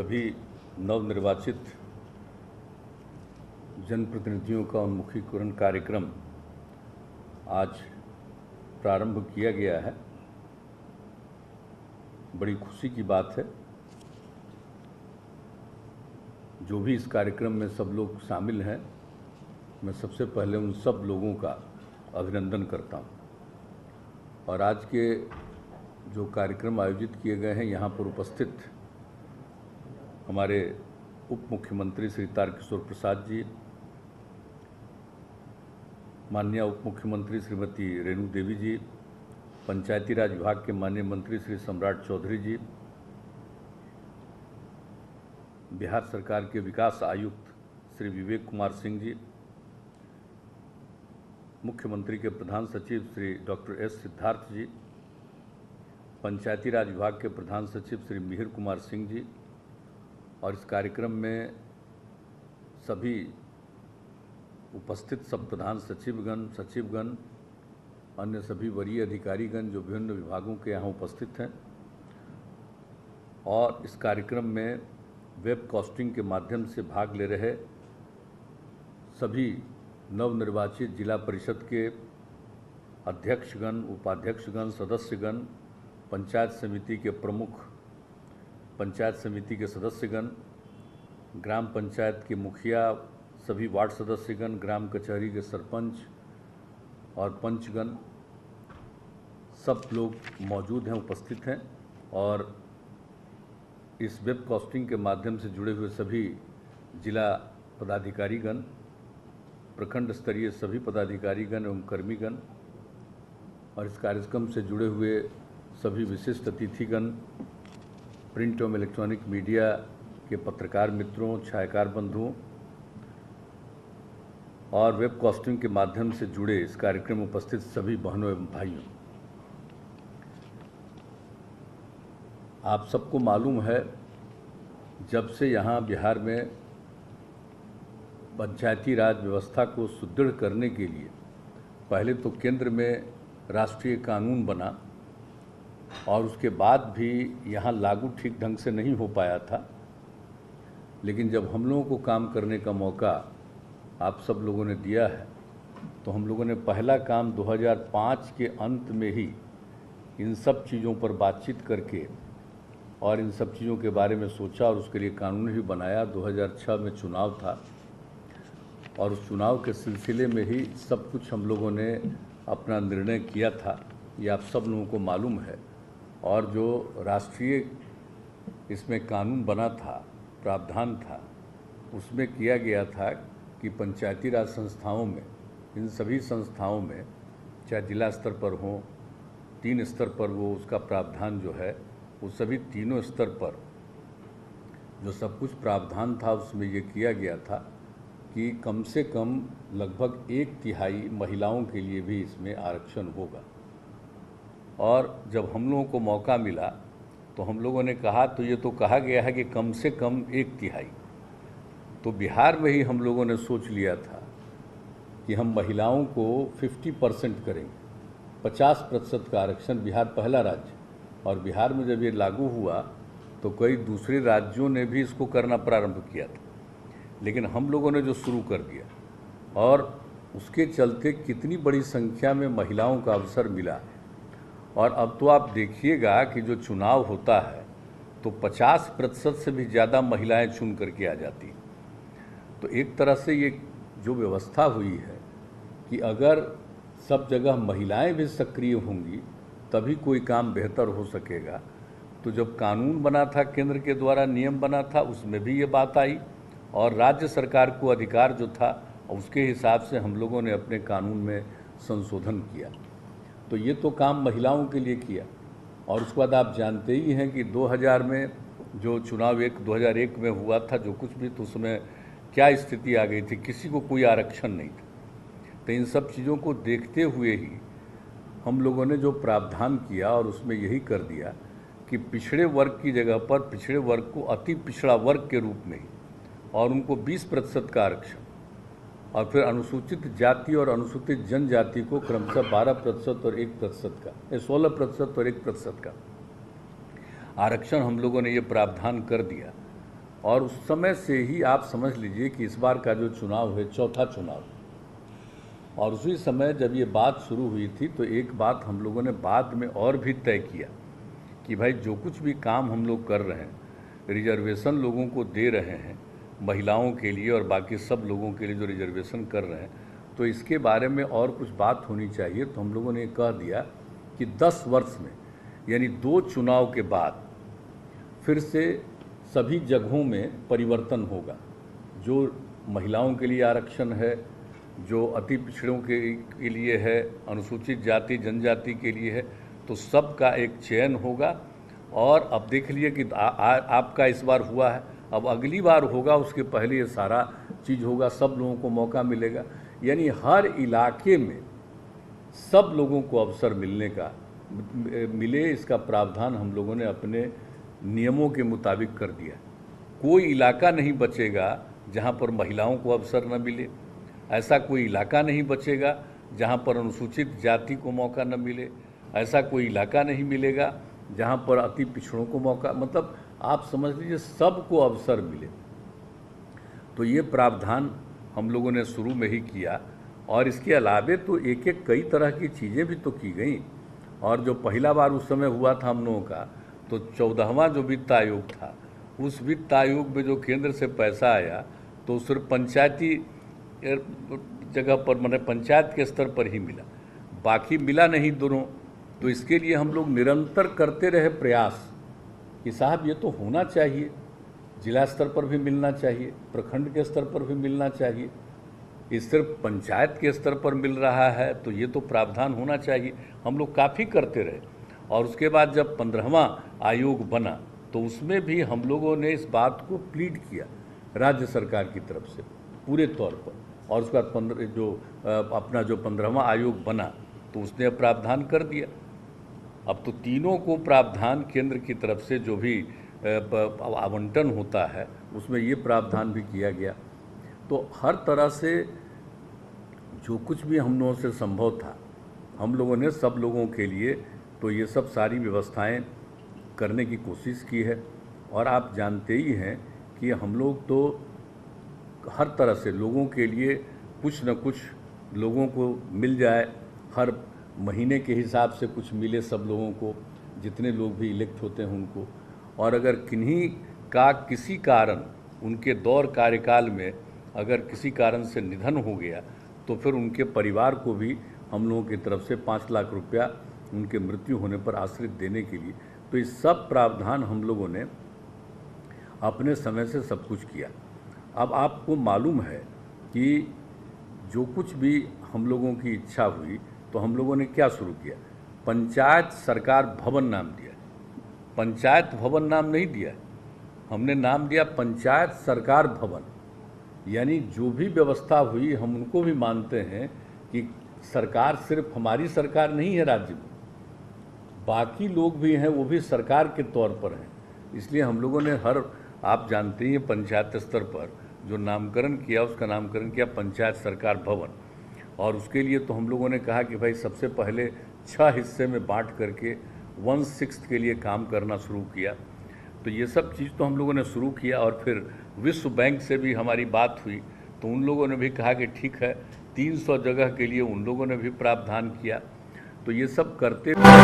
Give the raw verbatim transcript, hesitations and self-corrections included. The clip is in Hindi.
सभी नवनिर्वाचित जनप्रतिनिधियों का उन्मुखीकरण कार्यक्रम आज प्रारंभ किया गया है। बड़ी खुशी की बात है। जो भी इस कार्यक्रम में सब लोग शामिल हैं, मैं सबसे पहले उन सब लोगों का अभिनंदन करता हूं। और आज के जो कार्यक्रम आयोजित किए गए हैं, यहाँ पर उपस्थित हमारे उप मुख्यमंत्री श्री तारकिशोर प्रसाद जी, माननीय उप मुख्यमंत्री श्रीमती रेणु देवी जी, पंचायती राज विभाग के माननीय मंत्री श्री सम्राट चौधरी जी, बिहार सरकार के विकास आयुक्त श्री विवेक कुमार सिंह जी, मुख्यमंत्री के प्रधान सचिव श्री डॉक्टर एस सिद्धार्थ जी, पंचायती राज विभाग के प्रधान सचिव श्री मिहिर कुमार सिंह जी, और इस कार्यक्रम में सभी उपस्थित सब प्रधान सचिवगण, सचिवगण, अन्य सभी वरीय अधिकारीगण जो विभिन्न विभागों के यहाँ उपस्थित हैं, और इस कार्यक्रम में वेब कास्टिंग के माध्यम से भाग ले रहे सभी नवनिर्वाचित जिला परिषद के अध्यक्षगण, उपाध्यक्षगण, सदस्यगण, पंचायत समिति के प्रमुख, पंचायत समिति के सदस्यगण, ग्राम पंचायत के मुखिया, सभी वार्ड सदस्यगण, ग्राम कचहरी के सरपंच और पंचगण, सब लोग मौजूद हैं, उपस्थित हैं। और इस वेब कास्टिंग के माध्यम से जुड़े हुए सभी जिला पदाधिकारीगण, प्रखंड स्तरीय सभी पदाधिकारीगण एवं कर्मीगण, और इस कार्यक्रम से जुड़े हुए सभी विशिष्ट अतिथिगण, प्रिंट एवं इलेक्ट्रॉनिक मीडिया के पत्रकार मित्रों, छायाकार बंधुओं और वेब कास्टिंग के माध्यम से जुड़े इस कार्यक्रम में उपस्थित सभी बहनों एवं भाइयों, आप सबको मालूम है, जब से यहाँ बिहार में पंचायती राज व्यवस्था को सुदृढ़ करने के लिए पहले तो केंद्र में राष्ट्रीय कानून बना और उसके बाद भी यहाँ लागू ठीक ढंग से नहीं हो पाया था, लेकिन जब हम लोगों को काम करने का मौका आप सब लोगों ने दिया है, तो हम लोगों ने पहला काम दो हज़ार पाँच के अंत में ही इन सब चीज़ों पर बातचीत करके और इन सब चीज़ों के बारे में सोचा और उसके लिए कानून भी बनाया। दो हज़ार छह में चुनाव था और उस चुनाव के सिलसिले में ही सब कुछ हम लोगों ने अपना निर्णय किया था, ये आप सब लोगों को मालूम है। और जो राष्ट्रीय इसमें कानून बना था, प्रावधान था, उसमें किया गया था कि पंचायती राज संस्थाओं में, इन सभी संस्थाओं में, चाहे जिला स्तर पर हो, तीन स्तर पर वो उसका प्रावधान जो है, वो सभी तीनों स्तर पर जो सब कुछ प्रावधान था उसमें ये किया गया था कि कम से कम लगभग एक तिहाई महिलाओं के लिए भी इसमें आरक्षण होगा। और जब हम लोगों को मौका मिला तो हम लोगों ने कहा, तो ये तो कहा गया है कि कम से कम एक तिहाई, तो बिहार में ही हम लोगों ने सोच लिया था कि हम महिलाओं को पचास परसेंट करेंगे, पचास प्रतिशत का आरक्षण। बिहार पहला राज्य, और बिहार में जब ये लागू हुआ तो कई दूसरे राज्यों ने भी इसको करना प्रारंभ किया था, लेकिन हम लोगों ने जो शुरू कर दिया, और उसके चलते कितनी बड़ी संख्या में महिलाओं का अवसर मिला। और अब तो आप देखिएगा कि जो चुनाव होता है तो पचास प्रतिशत से भी ज़्यादा महिलाएं चुन करके आ जाती हैं। तो एक तरह से ये जो व्यवस्था हुई है कि अगर सब जगह महिलाएं भी सक्रिय होंगी तभी कोई काम बेहतर हो सकेगा। तो जब कानून बना था, केंद्र के द्वारा नियम बना था, उसमें भी ये बात आई, और राज्य सरकार को अधिकार जो था उसके हिसाब से हम लोगों ने अपने कानून में संशोधन किया। तो ये तो काम महिलाओं के लिए किया। और उसके बाद आप जानते ही हैं कि दो हज़ार में जो चुनाव एक दो हज़ार एक में हुआ था, जो कुछ भी, तो उसमें क्या स्थिति आ गई थी, किसी को कोई आरक्षण नहीं था। तो इन सब चीज़ों को देखते हुए ही हम लोगों ने जो प्रावधान किया और उसमें यही कर दिया कि पिछड़े वर्ग की जगह पर पिछड़े वर्ग को अति पिछड़ा वर्ग के रूप में ही, और उनको बीस प्रतिशत का आरक्षण, और फिर अनुसूचित जाति और अनुसूचित जनजाति को क्रमशः बारह प्रतिशत और एक प्रतिशत का, सोलह प्रतिशत और एक प्रतिशत का आरक्षण हम लोगों ने ये प्रावधान कर दिया। और उस समय से ही आप समझ लीजिए कि इस बार का जो चुनाव है चौथा चुनाव, और उसी समय जब ये बात शुरू हुई थी तो एक बात हम लोगों ने बाद में और भी तय किया कि भाई जो कुछ भी काम हम लोग कर रहे हैं, रिजर्वेशन लोगों को दे रहे हैं, महिलाओं के लिए और बाकी सब लोगों के लिए जो रिजर्वेशन कर रहे हैं, तो इसके बारे में और कुछ बात होनी चाहिए। तो हम लोगों ने कह दिया कि दस वर्ष में, यानी दो चुनाव के बाद फिर से सभी जगहों में परिवर्तन होगा। जो महिलाओं के लिए आरक्षण है, जो अति पिछड़ों के, के लिए है, अनुसूचित जाति जनजाति के लिए है, तो सब का एक चयन होगा। और अब देख लिए कि आ, आ, आपका इस बार हुआ है, अब अगली बार होगा, उसके पहले ये सारा चीज़ होगा, सब लोगों को मौका मिलेगा। यानी हर इलाके में सब लोगों को अवसर मिलने का मिले, इसका प्रावधान हम लोगों ने अपने नियमों के मुताबिक कर दिया। कोई इलाका नहीं बचेगा जहाँ पर महिलाओं को अवसर न मिले, ऐसा कोई इलाका नहीं बचेगा जहाँ पर अनुसूचित जाति को मौका न मिले, ऐसा कोई इलाका नहीं मिलेगा जहाँ पर अति पिछड़ों को मौका, मतलब आप समझ लीजिए सबको अवसर मिले। तो ये प्रावधान हम लोगों ने शुरू में ही किया। और इसके अलावे तो एक एक कई तरह की चीज़ें भी तो की गई। और जो पहला बार उस समय हुआ था हम लोगों का, तो चौदहवां जो वित्त आयोग था, उस वित्त आयोग में जो केंद्र से पैसा आया तो सिर्फ पंचायती जगह पर, माने पंचायत के स्तर पर ही मिला, बाकी मिला नहीं दोनों। तो इसके लिए हम लोग निरंतर करते रहे प्रयास कि साहब ये तो होना चाहिए, जिला स्तर पर भी मिलना चाहिए, प्रखंड के स्तर पर भी मिलना चाहिए, इस सिर्फ पंचायत के स्तर पर मिल रहा है तो ये तो प्रावधान होना चाहिए। हम लोग काफ़ी करते रहे। और उसके बाद जब पंद्रहवां आयोग बना तो उसमें भी हम लोगों ने इस बात को प्लीड किया राज्य सरकार की तरफ से पूरे तौर पर। और उसके बाद पंद्रह जो अपना जो पंद्रहवां आयोग बना तो उसने प्रावधान कर दिया। अब तो तीनों को प्रावधान केंद्र की तरफ से जो भी आवंटन होता है उसमें ये प्रावधान भी किया गया। तो हर तरह से जो कुछ भी हम लोगों से संभव था हम लोगों ने सब लोगों के लिए तो ये सब सारी व्यवस्थाएं करने की कोशिश की है। और आप जानते ही हैं कि हम लोग तो हर तरह से लोगों के लिए कुछ न कुछ लोगों को मिल जाए, हर महीने के हिसाब से कुछ मिले सब लोगों को, जितने लोग भी इलेक्ट होते हैं उनको। और अगर किन्हीं का किसी कारण उनके दौर कार्यकाल में अगर किसी कारण से निधन हो गया तो फिर उनके परिवार को भी हम लोगों की तरफ से पाँच लाख रुपया उनके मृत्यु होने पर आश्रित देने के लिए, तो इस सब प्रावधान हम लोगों ने अपने समय से सब कुछ किया। अब आपको मालूम है कि जो कुछ भी हम लोगों की इच्छा हुई तो हम लोगों ने क्या शुरू किया, पंचायत सरकार भवन नाम दिया। पंचायत भवन नाम नहीं दिया, हमने नाम दिया पंचायत सरकार भवन। यानी जो भी व्यवस्था हुई हम उनको भी मानते हैं कि सरकार सिर्फ हमारी सरकार नहीं है राज्य में, बाकी लोग भी हैं, वो भी सरकार के तौर पर हैं। इसलिए हम लोगों ने हर, आप जानते ही हैं, पंचायत स्तर पर जो नामकरण किया उसका नामकरण किया पंचायत सरकार भवन। और उसके लिए तो हम लोगों ने कहा कि भाई सबसे पहले छः हिस्से में बांट करके वन सिक्स्थ के लिए काम करना शुरू किया। तो ये सब चीज़ तो हम लोगों ने शुरू किया। और फिर विश्व बैंक से भी हमारी बात हुई तो उन लोगों ने भी कहा कि ठीक है, तीन सौ जगह के लिए उन लोगों ने भी प्रावधान किया। तो ये सब करते